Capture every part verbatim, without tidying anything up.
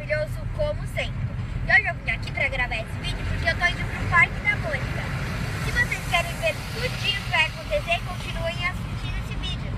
maravilhoso como sempre. E hoje eu vim aqui pra gravar esse vídeo porque eu tô indo pro Parque da Mônica. Se vocês querem ver tudinho que vai acontecer, continuem assistindo esse vídeo.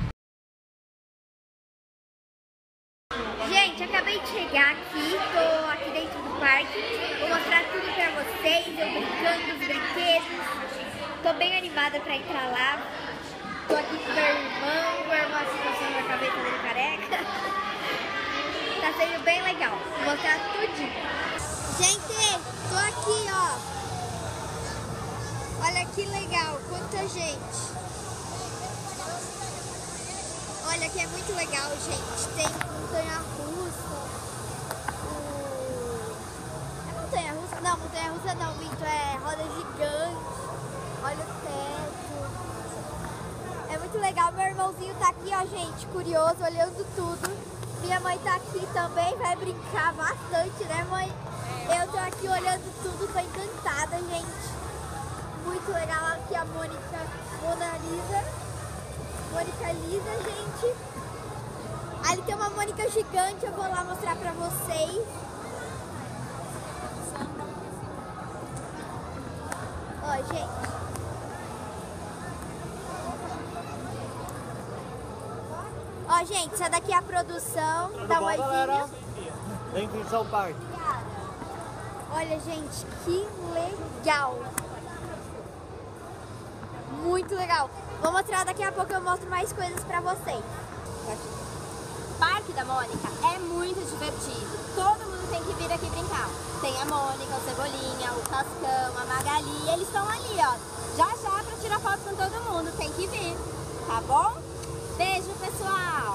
Gente, acabei de chegar aqui, tô aqui dentro do parque. Vou mostrar tudo pra vocês, eu brincando, os brinquedos. Tô bem animada pra entrar lá. Tô aqui com meu irmão, meu irmão assustando a cabeça dele careca. Tá sendo bem legal, vou mostrar tudinho. Gente, tô aqui, ó. Olha que legal, quanta gente. Olha que é muito legal, gente. Tem montanha-russa. O... É montanha-russa? Não, montanha-russa não, Vitor. É roda gigante. Olha o teto. É muito legal. Meu irmãozinho tá aqui, ó, gente, curioso, olhando tudo. Minha mãe tá aqui também, vai brincar bastante, né, mãe? Eu tô aqui olhando tudo, tô encantada, gente. Muito legal aqui a Mônica, Mona Lisa. Mônica Lisa, gente. Ali tem uma Mônica gigante, eu vou lá mostrar pra vocês. Ó, gente. Ó, gente, essa daqui é a produção. Tudo Dá um bom, oizinho. galera? Bem-vindos ao parque. Olha, gente, que legal. Muito legal. Vou mostrar daqui a pouco, eu mostro mais coisas pra vocês. Parque da Mônica é muito divertido. Todo mundo tem que vir aqui brincar. Tem a Mônica, o Cebolinha, o Cascão, a Magali. Eles estão ali, ó. Já já pra tirar foto com todo mundo. Tem que vir, tá bom? Beijo, pessoal!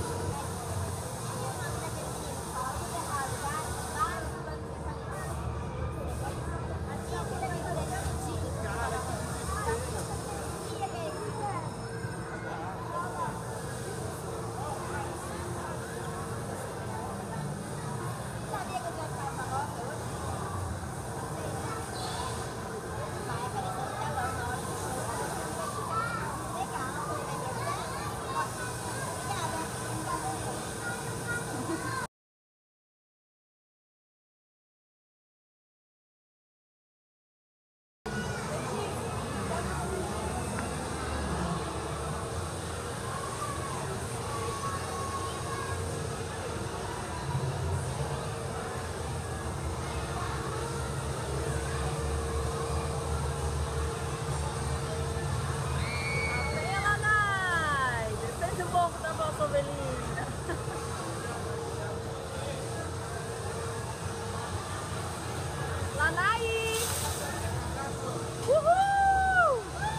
Lanai! Uhul!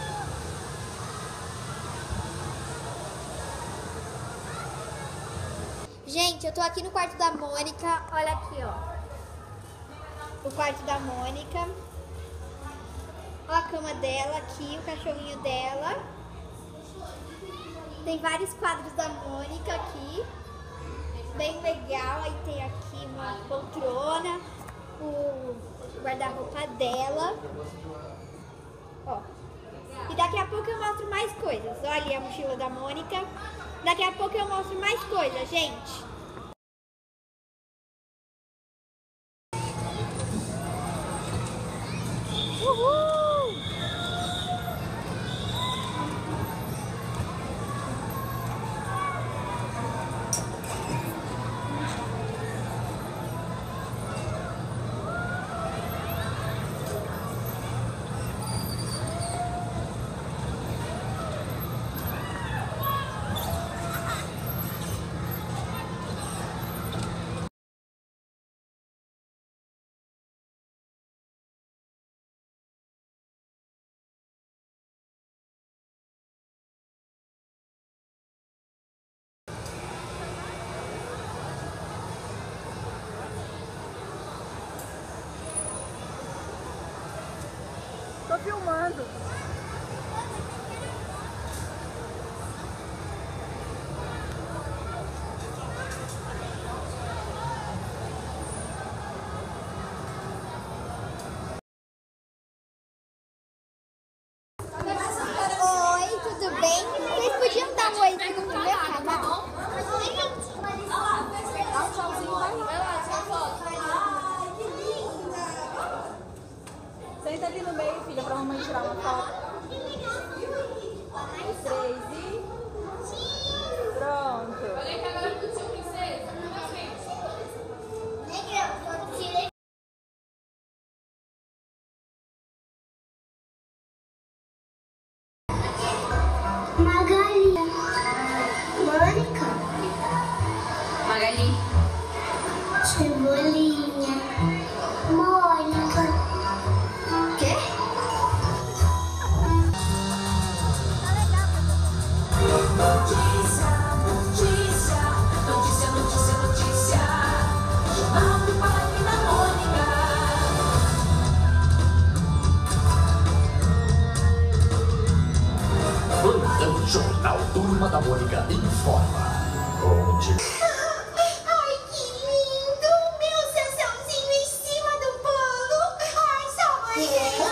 Gente, eu tô aqui no quarto da Mônica. Olha aqui, ó. O quarto da Mônica. Olha a cama dela aqui, o cachorrinho dela. Tem vários quadros da Mônica aqui. Bem legal. Aí tem aqui uma poltrona. O guarda-roupa dela. Ó. E daqui a pouco eu mostro mais coisas. Olha ali a mochila da Mônica. Daqui a pouco eu mostro mais coisas, gente. Uhul! Tô filmando. Oi, tudo bem? Vocês podiam dar um oi aqui no meu canal? Dá um tchauzinho, vai lá. Vai lá, tchau, foto. Ai, que lindo! Meu Cecilzinho em cima do bolo! Ai, salva.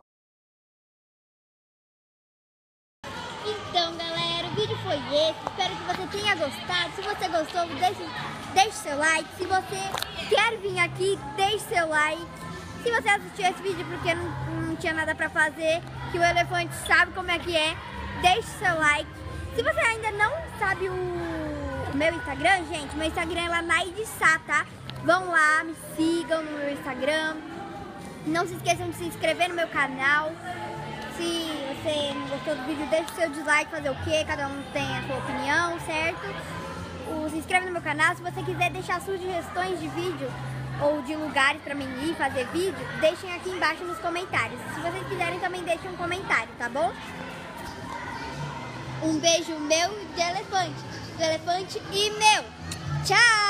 Então, galera, o vídeo foi esse. Espero que você tenha gostado. Se você gostou, deixe, deixe seu like. Se você quer vir aqui, deixe seu like. Se você assistiu esse vídeo porque não, não tinha nada pra fazer, que o elefante sabe como é que é, deixe seu like. Se você ainda não sabe o, o meu Instagram, gente, meu Instagram é Lanaide.Sá, tá? Vão lá, me sigam no meu Instagram. Não se esqueçam de se inscrever no meu canal. Se você não gostou do vídeo, deixe seu dislike, fazer o quê? Cada um tem a sua opinião, certo? O, se inscreve no meu canal. Se você quiser deixar sugestões de vídeo ou de lugares pra mim ir fazer vídeo, deixem aqui embaixo nos comentários. Se vocês quiserem, também deixem um comentário, tá bom? Um beijo meu de elefante, do elefante e meu. Tchau!